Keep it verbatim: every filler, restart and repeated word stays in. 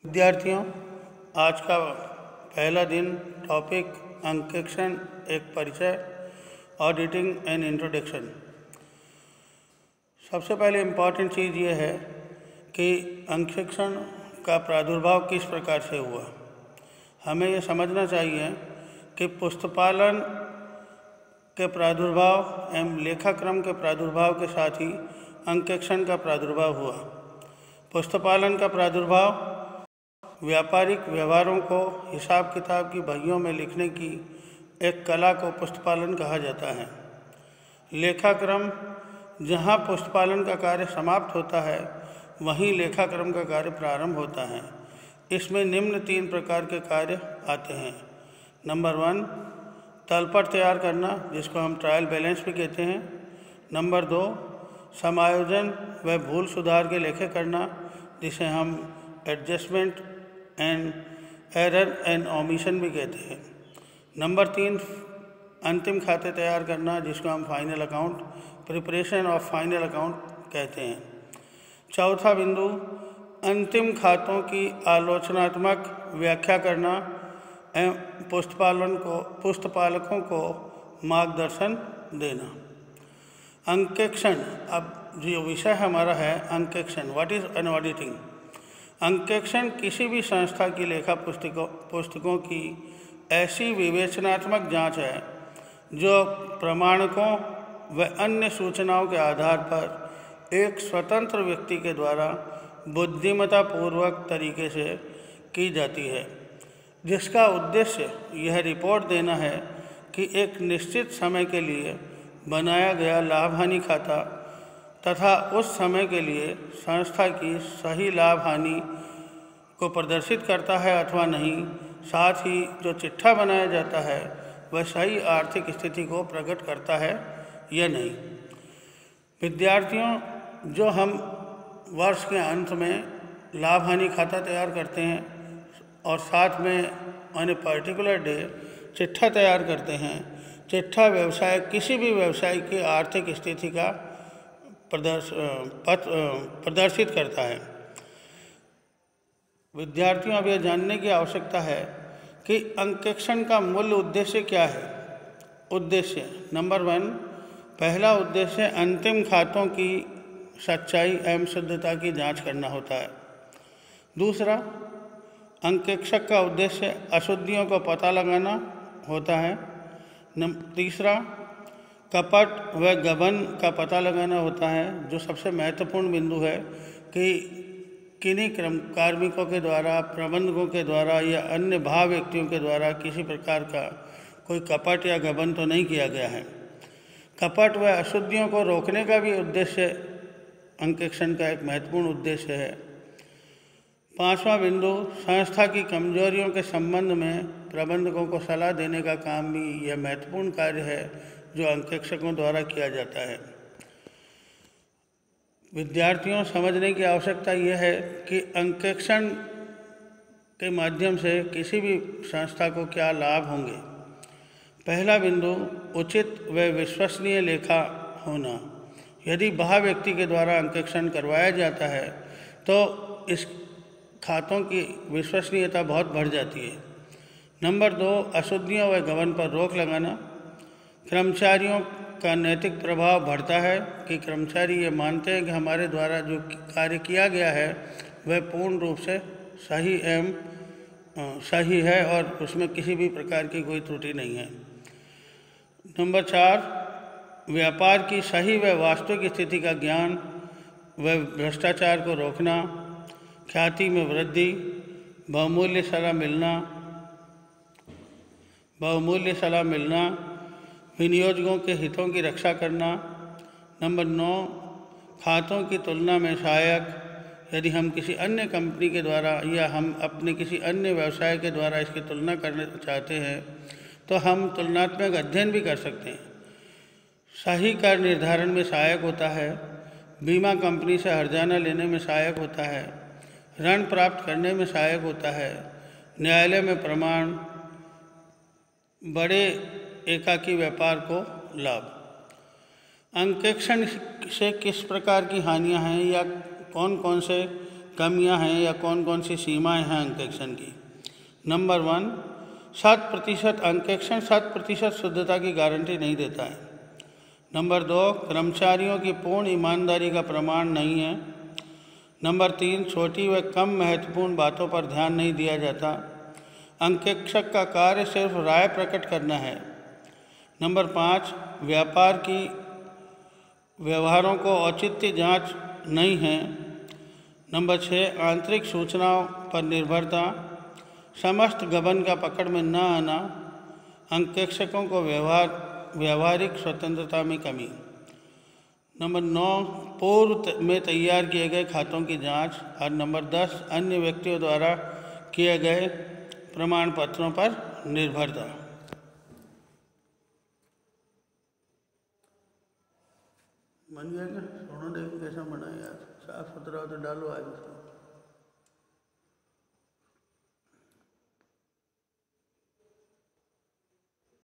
विद्यार्थियों, आज का पहला दिन टॉपिक अंकेक्षण, एक परिचय, ऑडिटिंग एंड इंट्रोडक्शन। सबसे पहले इम्पॉर्टेंट चीज़ ये है कि अंकेक्षण का प्रादुर्भाव किस प्रकार से हुआ। हमें ये समझना चाहिए कि पुस्तपालन के प्रादुर्भाव एवं लेखाक्रम के प्रादुर्भाव के साथ ही अंकेक्षण का प्रादुर्भाव हुआ। पुस्तपालन का प्रादुर्भाव व्यापारिक व्यवहारों को हिसाब किताब की बहियों में लिखने की एक कला को पुस्तपालन कहा जाता है। लेखाक्रम, जहाँ पुस्तपालन का कार्य समाप्त होता है वहीं लेखाक्रम का कार्य प्रारंभ होता है। इसमें निम्न तीन प्रकार के कार्य आते हैं। नंबर वन, तलपट तैयार करना, जिसको हम ट्रायल बैलेंस भी कहते हैं। नंबर दो, समायोजन व भूल सुधार के लेखे करना, जिसे हम adjustment and error and omission भी कहते हैं। नंबर तीन, अंतिम खाते तैयार करना, जिसको हम final account, preparation of final account कहते हैं। चौथा बिंदु, अंतिम खातों की आलोचनात्मक व्याख्या करना एवं पुस्तपालन को पुस्तपालकों को मार्गदर्शन देना। अंकेक्षण, अब जो विषय हमारा है अंकेक्षण, व्हाट इज़ एन ऑडिटिंग। अंकेक्षण किसी भी संस्था की लेखा पुस्तकों पुस्तकों की ऐसी विवेचनात्मक जांच है जो प्रमाणकों व अन्य सूचनाओं के आधार पर एक स्वतंत्र व्यक्ति के द्वारा बुद्धिमत्तापूर्वक तरीके से की जाती है, जिसका उद्देश्य यह रिपोर्ट देना है कि एक निश्चित समय के लिए बनाया गया लाभ हानि खाता तथा उस समय के लिए संस्था की सही लाभ हानि को प्रदर्शित करता है अथवा नहीं। साथ ही जो चिट्ठा बनाया जाता है वह सही आर्थिक स्थिति को प्रकट करता है या नहीं। विद्यार्थियों, जो हम वर्ष के अंत में लाभ हानि खाता तैयार करते हैं और साथ में ऑन ए पर्टिकुलर डे चिट्ठा तैयार करते हैं, चिट्ठा व्यवसाय किसी भी व्यवसाय की आर्थिक स्थिति का प्रदर्श प्रदर्शित करता है। विद्यार्थियों, अब यह जानने की आवश्यकता है कि अंकेक्षण का मूल उद्देश्य क्या है। उद्देश्य नंबर वन, पहला उद्देश्य अंतिम खातों की सच्चाई एवं शुद्धता की जांच करना होता है। दूसरा, अंकेक्षक का उद्देश्य अशुद्धियों को पता लगाना होता है। तीसरा, कपट व गबन का पता लगाना होता है, जो सबसे महत्वपूर्ण बिंदु है कि किन्हीं कर्म कार्मिकों के द्वारा, प्रबंधकों के द्वारा या अन्य भाव व्यक्तियों के द्वारा किसी प्रकार का कोई कपट या गबन तो नहीं किया गया है। कपट व अशुद्धियों को रोकने का भी उद्देश्य अंकेक्षण का एक महत्वपूर्ण उद्देश्य है। पांचवा बिंदु, संस्था की कमजोरियों के संबंध में प्रबंधकों को सलाह देने का काम भी यह महत्वपूर्ण कार्य है जो अंकेक्षकों द्वारा किया जाता है। विद्यार्थियों, समझने की आवश्यकता यह है कि अंकेक्षण के माध्यम से किसी भी संस्था को क्या लाभ होंगे। पहला बिंदु, उचित व विश्वसनीय लेखा होना। यदि बाह्य व्यक्ति के द्वारा अंकेक्षण करवाया जाता है तो इस खातों की विश्वसनीयता बहुत बढ़ जाती है। नंबर दो, अशुद्धियों व गबन पर रोक लगाना। कर्मचारियों का नैतिक प्रभाव बढ़ता है कि कर्मचारी ये मानते हैं कि हमारे द्वारा जो कार्य किया गया है वह पूर्ण रूप से सही एवं सही है और उसमें किसी भी प्रकार की कोई त्रुटि नहीं है। नंबर चार, व्यापार की सही व वास्तविक स्थिति का ज्ञान व भ्रष्टाचार को रोकना। ख्याति में वृद्धि, बहुमूल्य सलाह मिलना बहुमूल्य सलाह मिलना विनियोजकों के हितों की रक्षा करना। नंबर नौ, खातों की तुलना में सहायक। यदि हम किसी अन्य कंपनी के द्वारा या हम अपने किसी अन्य व्यवसाय के द्वारा इसकी तुलना करना चाहते हैं तो हम तुलनात्मक अध्ययन भी कर सकते हैं। सही कर निर्धारण में सहायक होता है। बीमा कंपनी से हर्जाना लेने में सहायक होता है। ऋण प्राप्त करने में सहायक होता है। न्यायालय में प्रमाण, बड़े एकाकी व्यापार को लाभ। अंकेक्षण से किस प्रकार की हानियां हैं या कौन कौन से कमियां हैं या कौन कौन सी सीमाएं हैं अंकेक्षण की। नंबर वन, शत प्रतिशत अंकेक्षण शत प्रतिशत शुद्धता की गारंटी नहीं देता है। नंबर दो, कर्मचारियों की पूर्ण ईमानदारी का प्रमाण नहीं है। नंबर तीन, छोटी व कम महत्वपूर्ण बातों पर ध्यान नहीं दिया जाता। अंकेक्षक का कार्य सिर्फ राय प्रकट करना है। नंबर पाँच, व्यापार की व्यवहारों को औचित्य जांच नहीं है। नंबर छः, आंतरिक सूचनाओं पर निर्भरता, समस्त गबन का पकड़ में न आना, अंकेक्षकों को व्यवहार व्यावहारिक स्वतंत्रता में कमी। नंबर नौ, पूर्व में तैयार किए गए खातों की जांच। और नंबर दस, अन्य व्यक्तियों द्वारा किए गए प्रमाण पत्रों पर निर्भरता। बन गया क्या? सोना देखो कैसा बना यार, साफ सुथरा हो तो डालो आज।